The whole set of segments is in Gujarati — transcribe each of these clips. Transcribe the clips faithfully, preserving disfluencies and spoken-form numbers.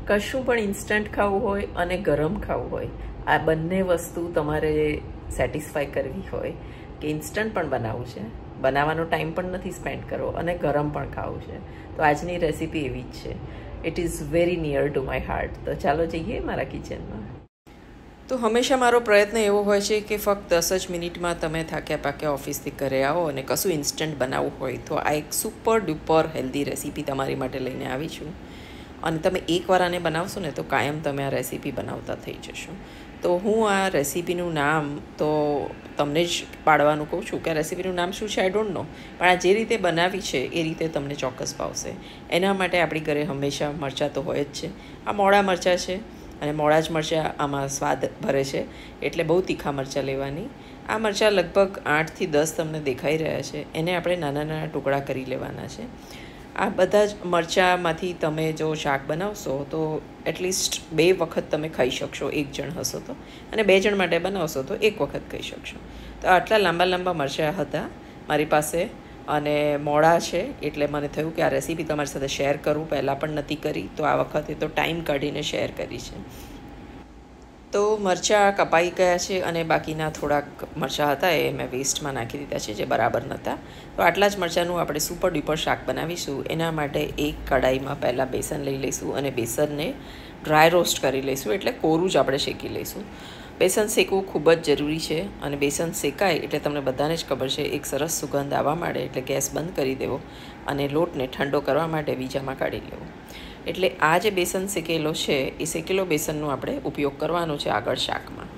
કશું પણ ઇન્સ્ટન્ટ ખાવું હોય અને ગરમ ખાવું હોય, આ બંને વસ્તુ તમારે સેટિસ્ફાય કરવી હોય કે ઇન્સ્ટન્ટ પણ બનાવવું છે, બનાવવાનો ટાઈમ પણ નથી સ્પેન્ડ કરવો અને ગરમ પણ ખાવું છે, તો આજની રેસીપી એવી જ છે. It is very near to my heart. તો ચાલો જઈએ મારા કિચનમાં. તો હંમેશા મારો પ્રયત્ન એવો હોય છે કે ફક્ત દસ જ મિનિટમાં તમે થાક્યા પાક્યા ઓફિસથી ઘરે આવો અને કશું ઇન્સ્ટન્ટ બનાવવું હોય તો આ એક સુપર ડુપર હેલ્ધી રેસીપી તમારી માટે લઈને આવી છું. અને તમે એકવાર આને બનાવશો ને તો કાયમ તમે આ રેસીપી બનાવતા થઈ જશો. તો હું આ રેસીપીનું નામ તો તમને જ પાડવાનું કહું છું કે આ રેસીપીનું નામ શું છે આઈ ડોન્ટ નો, પણ આ જે રીતે બનાવી છે એ રીતે તમને ચોક્કસ ભાવશે. એના માટે આપણી ઘરે હંમેશા મરચાં તો હોય જ છે. આ મોડા મરચાં છે અને મોડા જ મરચાં આમાં સ્વાદ ભરે છે, એટલે બહુ તીખા મરચાં લેવાની. આ મરચાં લગભગ આઠથી દસ તમને દેખાઈ રહ્યા છે, એને આપણે નાના નાના ટુકડા કરી લેવાના છે. આ બધા જ મરચાંમાંથી તમે જો શાક બનાવશો તો એટલીસ્ટ બે વખત તમે ખાઈ શકશો, એક જણ હશો તો, અને બે જણ માટે બનાવશો તો એક વખત ખાઈ શકશો. તો આટલા લાંબા લાંબા મરચાં હતા મારી પાસે અને મોડા છે, એટલે મને થયું કે આ રેસીપી તમારી સાથે શેર કરું. પહેલાં પણ નથી કરી, તો આ વખતે તો ટાઈમ કાઢીને શેર કરી છે. તો મરચાં કપાઈ ગયા છે અને બાકીના થોડાક મરચાં હતા એ મેં વેસ્ટમાં નાખી દીધા છે જે બરાબર નહોતા. તો આટલા જ મરચાંનું આપણે સુપર ડ્યુપર શાક બનાવીશું. એના માટે એક કઢાઈમાં પહેલાં બેસન લઈ લઈશું અને બેસનને ડ્રાય રોસ્ટ કરી લઈશું, એટલે કોરું જ આપણે શેકી લઈશું. બેસન શેકવું ખૂબ જ જરૂરી છે અને બેસન શેકાય એટલે તમને બધાને જ ખબર છે એક સરસ સુગંધ આવવા માંડે એટલે ગેસ બંધ કરી દેવો અને લોટને ઠંડો કરવા માટે બીજામાં કાઢી લેવો. એટલે આ જે બેસન શેકેલો છે એ શેકેલો બેસનનો આપણે ઉપયોગ કરવાનો છે આગળ શાકમાં.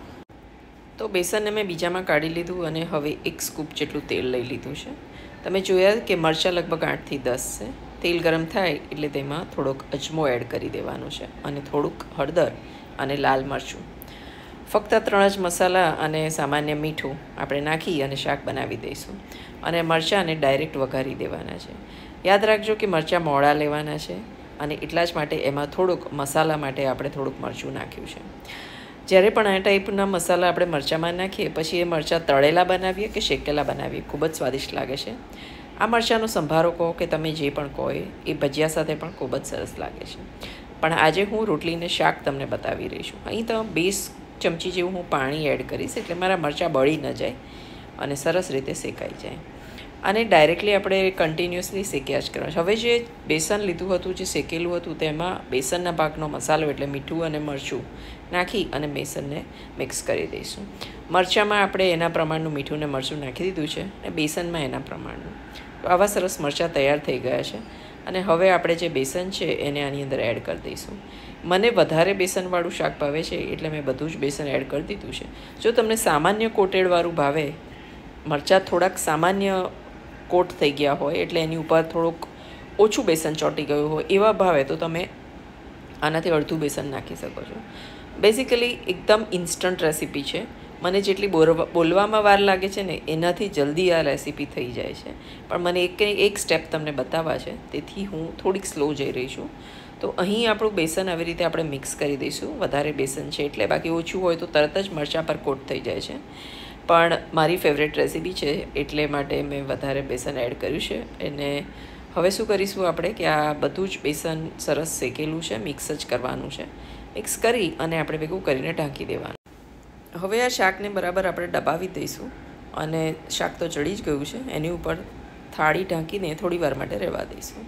તો બેસનને મેં બીજામાં કાઢી લીધું અને હવે એક સ્કૂપ જેટલું તેલ લઈ લીધું છે. તમે જોયા કે મરચાં લગભગ આઠથી દસ છે. તેલ ગરમ થાય એટલે તેમાં થોડોક અજમો એડ કરી દેવાનો છે અને થોડુંક હળદર અને લાલ મરચું, ફક્ત ત્રણ જ મસાલા અને સામાન્ય મીઠું આપણે નાખી અને શાક બનાવી દઈશું. અને મરચાંને ડાયરેક્ટ વઘારી દેવાના છે. યાદ રાખજો કે મરચાં મોડા લેવાના છે અને એટલા જ માટે એમાં થોડુંક મસાલા માટે આપણે થોડુંક મરચું નાખ્યું છે. જ્યારે પણ આ ટાઈપના મસાલા આપણે મરચાંમાં નાખીએ પછી એ મરચાં તળેલા બનાવીએ કે શેકેલા બનાવીએ ખૂબ જ સ્વાદિષ્ટ લાગે છે. આ મરચાંનો સંભારો કહો કે તમે જે પણ કહો એ ભજીયા સાથે પણ ખૂબ જ સરસ લાગે છે. પણ આજે હું રોટલીને શાક તમને બતાવી રહી છું. અહીં તો બે ચમચી જેવું હું પાણી એડ કરીશ એટલે મારા મરચાં બળી ન જાય અને સરસ રીતે શેકાઈ જાય. અને ડાયરેક્ટલી આપણે કન્ટિન્યુઅસલી શેક્યા જ કરવાનું છે. હવે જે બેસન લીધું હતું, જે શેકેલું હતું, તેમાં બેસનના ભાગનો મસાલો એટલે મીઠું અને મરચું નાખી અને બેસનને મિક્સ કરી દઈશું. મરચાંમાં આપણે એના પ્રમાણનું મીઠું ને મરચું નાખી દીધું છે અને બેસનમાં એના પ્રમાણનું. તો આવા સરસ મરચાં તૈયાર થઈ ગયા છે અને હવે આપણે જે બેસન છે એને આની અંદર એડ કરી દઈશું. મને વધારે બેસનવાળું શાક ભાવે છે એટલે મેં બધું જ બેસન એડ કરી દીધું છે. જો તમને સામાન્ય કોટેડવાળું ભાવે, મરચાં થોડાક સામાન્ય કોટ થઈ ગયા હોય એટલે એની ઉપર થોડુંક ઓછું બેસન ચોંટી ગયું હોય એવા ભાવે તો તમે આનાથી અડધું બેસન નાખી શકો છો. બેઝિકલી એકદમ ઇન્સ્ટન્ટ રેસીપી છે. મને જેટલી બોલવામાં વાર લાગે છે ને એનાથી જલ્દી આ રેસીપી થઈ જાય છે, પણ મને એક એક સ્ટેપ તમને બતાવવા છે તેથી હું થોડીક સ્લો જઈ રહી છું. તો અહીં આપણું બેસન આવી રીતે આપણે મિક્સ કરી દઈશું. વધારે બેસન છે એટલે, બાકી ઓછું હોય તો તરત જ મરચાં પર કોટ થઈ જાય છે. પણ મારી ફેવરેટ રેસીપી છે એટલે માટે મેં વધારે બેસન એડ કર્યું છે. અને હવે શું કરીશું આપણે કે આ બધું જ બેસન સરસ શેકેલું છે, મિક્સ જ કરવાનું છે. મિક્સ કરી અને આપણે ભેગું કરીને ઢાંકી દેવાનું. હવે આ શાકને બરાબર આપણે દબાવી દઈશું અને શાક તો ચડી જ ગયું છે, એની ઉપર થાળી ઢાંકીને થોડી વાર માટે રહેવા દઈશું.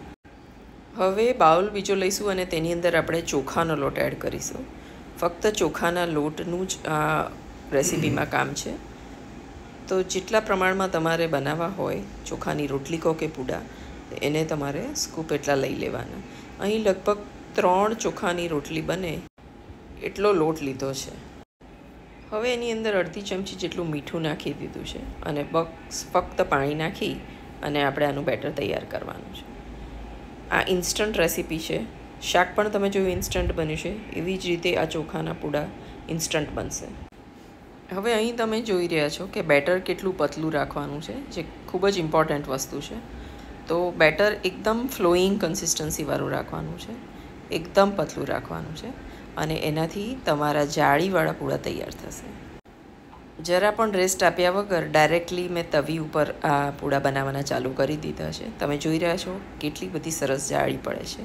હવે બાઉલ બીજો લઈશું અને તેની અંદર આપણે ચોખાનો લોટ એડ કરીશું. ફક્ત ચોખાના લોટનું જ આ રેસીપીમાં કામ છે. તો જેટલા પ્રમાણમાં તમારે બનાવવા હોય ચોખાની રોટલી કહો કે પૂડા, એને તમારે સ્કૂપ એટલા લઈ લેવાના. અહીં લગભગ ત્રણ ચોખાની રોટલી બને એટલો લોટ લીધો છે. હવે એની અંદર અડધી ચમચી જેટલું મીઠું નાખી દીધું છે અને બસ ફક્ત પાણી નાખી અને આપણે આનું બેટર તૈયાર કરવાનું છે. આ ઇન્સ્ટન્ટ રેસીપી છે. શાક પણ તમે જોયું ઇન્સ્ટન્ટ બન્યું છે, એવી જ રીતે આ ચોખાના પૂડા ઇન્સ્ટન્ટ બનશે. હવે અહીં તમે જોઈ રહ્યા છો કે બેટર કેટલું પતલું રાખવાનું છે, જે ખૂબ જ ઇમ્પોર્ટન્ટ વસ્તુ છે. તો બેટર એકદમ ફ્લોઈંગ કન્સિસ્ટન્સીવાળું રાખવાનું છે, એકદમ પતલું રાખવાનું છે અને એનાથી તમારા જાળીવાળા પૂડા તૈયાર થશે. જરા પણ રેસ્ટ આપ્યા વગર ડાયરેક્ટલી મેં તવી ઉપર આ પૂડા બનાવવાના ચાલુ કરી દીધા છે. તમે જોઈ રહ્યા છો કેટલી બધી સરસ જાળી પડે છે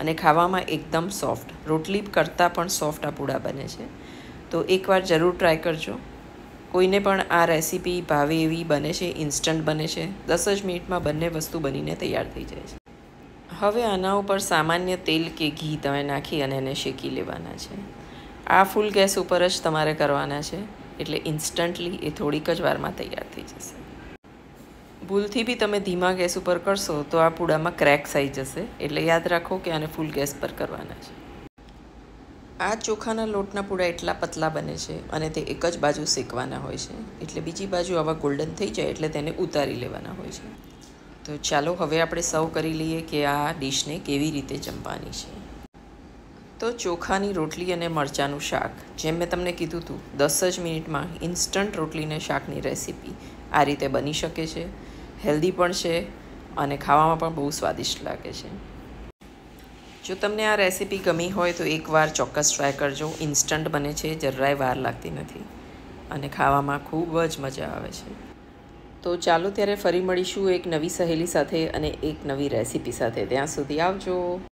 અને ખાવામાં એકદમ સોફ્ટ, રોટલી કરતાં પણ સોફ્ટ આ પૂડા બને છે. તો એકવાર જરૂર ટ્રાય કરજો. કોઈને પણ આ રેસીપી ભાવે એવી બને છે, ઇન્સ્ટન્ટ બને છે. દસ જ મિનિટમાં બંને વસ્તુ બનીને તૈયાર થઈ જાય છે. હવે આના ઉપર સામાન્ય તેલ કે ઘી તમે નાખી અને એને શેકી લેવાના છે. આ ફૂલ ગેસ ઉપર જ તમારે કરવાના છે, એટલે ઇન્સ્ટન્ટલી એ થોડીક જ વારમાં તૈયાર થઈ જશે. ભૂલથી બી તમે ધીમા ગેસ ઉપર કરશો તો આ પૂડામાં ક્રેક્સ આવી જશે, એટલે યાદ રાખો કે આને ફૂલ ગેસ પર કરવાના છે. આ ચોખાના લોટના પૂડા એટલા પતલા બને છે અને તે એક જ બાજુ શેકવાના હોય છે, એટલે બીજી બાજુ આવા ગોલ્ડન થઈ જાય એટલે તેને ઉતારી લેવાના હોય છે. તો ચાલો હવે આપણે સર્વ કરી લઈએ કે આ ડીશને કેવી રીતે જમવાની છે. તો ચોખાની રોટલી અને મરચાંનું શાક, જેમ મેં તમને કીધું હતું, દસ જ મિનિટમાં ઇન્સ્ટન્ટ રોટલીને શાકની રેસીપી આ રીતે બની શકે છે. હેલ્ધી પણ છે અને ખાવામાં પણ બહુ સ્વાદિષ્ટ લાગે છે. જો તમને આ રેસીપી ગમી હોય તો એકવાર ચોક્કસ ટ્રાય કરજો. ઇન્સ્ટન્ટ બને છે, જરાય વાર લાગતી નથી અને ખાવામાં ખૂબ જ મજા આવે છે. તો ચાલો ત્યારે ફરી મળીશું એક નવી સહેલી સાથે અને એક નવી રેસીપી સાથે. ત્યાં સુધી આવજો.